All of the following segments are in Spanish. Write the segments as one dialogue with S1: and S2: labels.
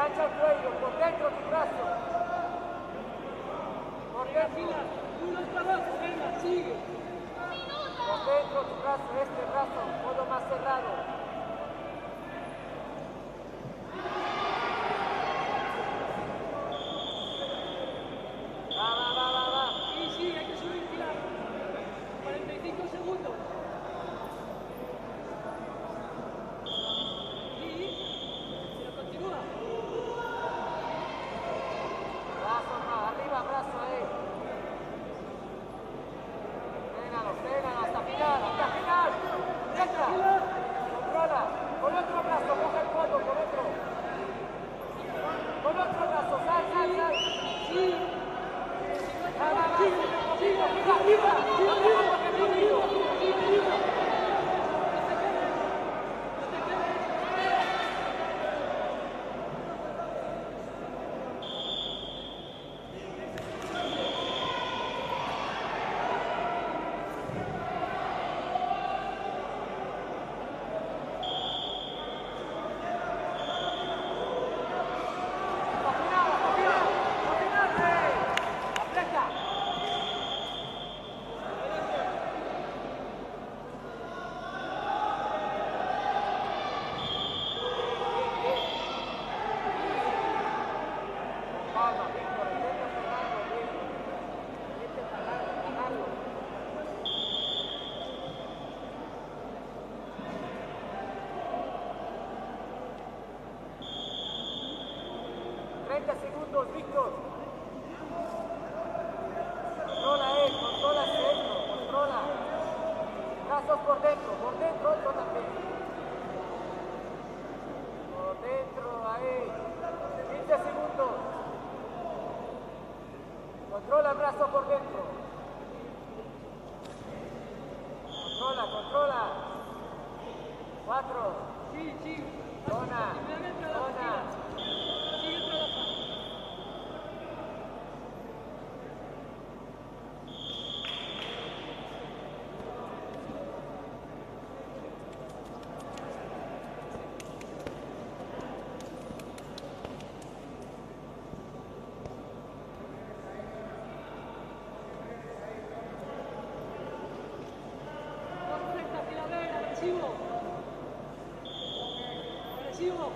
S1: Engancha el cuello, por dentro tu brazo. Por dentro.
S2: Unos para abajo, venga, sigue.
S1: Por dentro tu brazo, este brazo, codo más cerrado. Va.
S2: Sí, hay que subir, Pilar. 45 segundos. Sí, pero continúa.
S1: Brazo más, arriba, brazo ahí. Frénalo, hasta final. Derecha. Controla. Con otro brazo, coge el codo, con otro. Con otro brazo, sal.
S2: Sí.
S1: Va. Segundos, Víctor. Controla el centro, controla. Brazos por dentro, yo también. Por dentro, ahí. 15 segundos. Controla el brazo por dentro. Controla. 4.
S2: Sí.
S1: Zona.
S2: Sigue trabajando. Agresivo.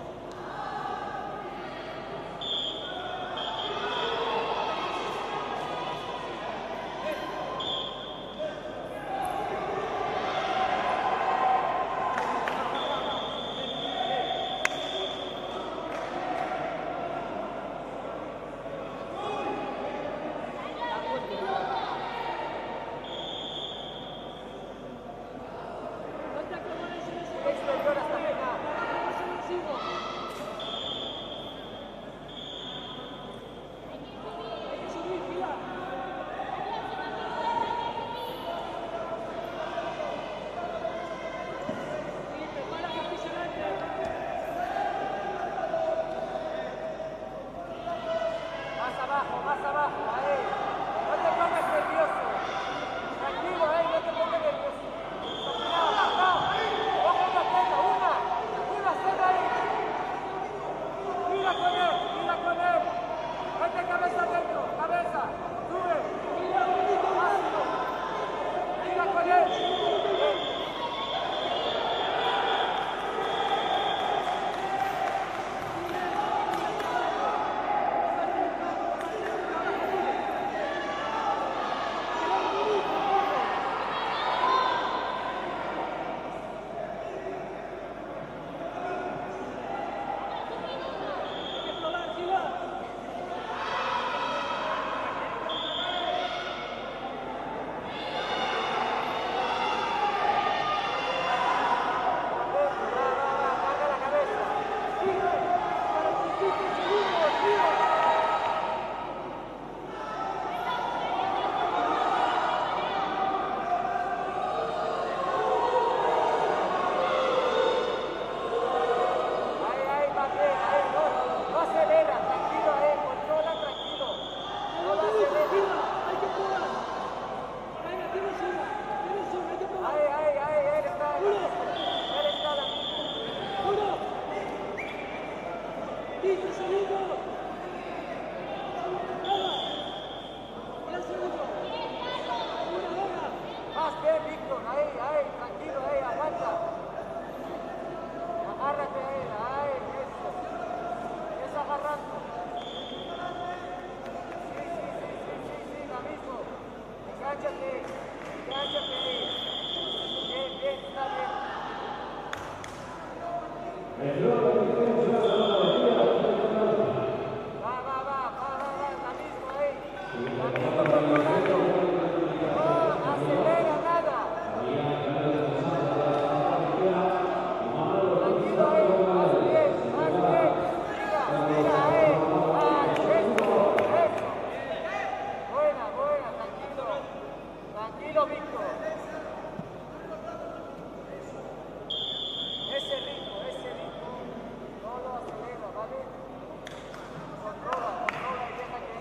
S2: No te acomodes en ese exterior hasta final. Agresivo. 15 segundos. Ahora. 10 segundos. Una.
S1: Más bien, Víctor, ahí, tranquilo, ahí, aguanta. Agárrate ahí, eso. Es agarrando. Sí, lo mismo. Engáchate ahí. Bien, está bien. Va, la misma ahí. La misma controlando. No acelera nada. Tranquilo ahí, más bien. Mira ahí. Eso. Buena, tranquilo, Víctor. Ese ritmo, no lo acelera, ¿vale? Controla y deja que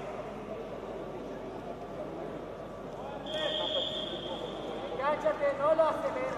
S1: entre. Engáchate, no lo acelera.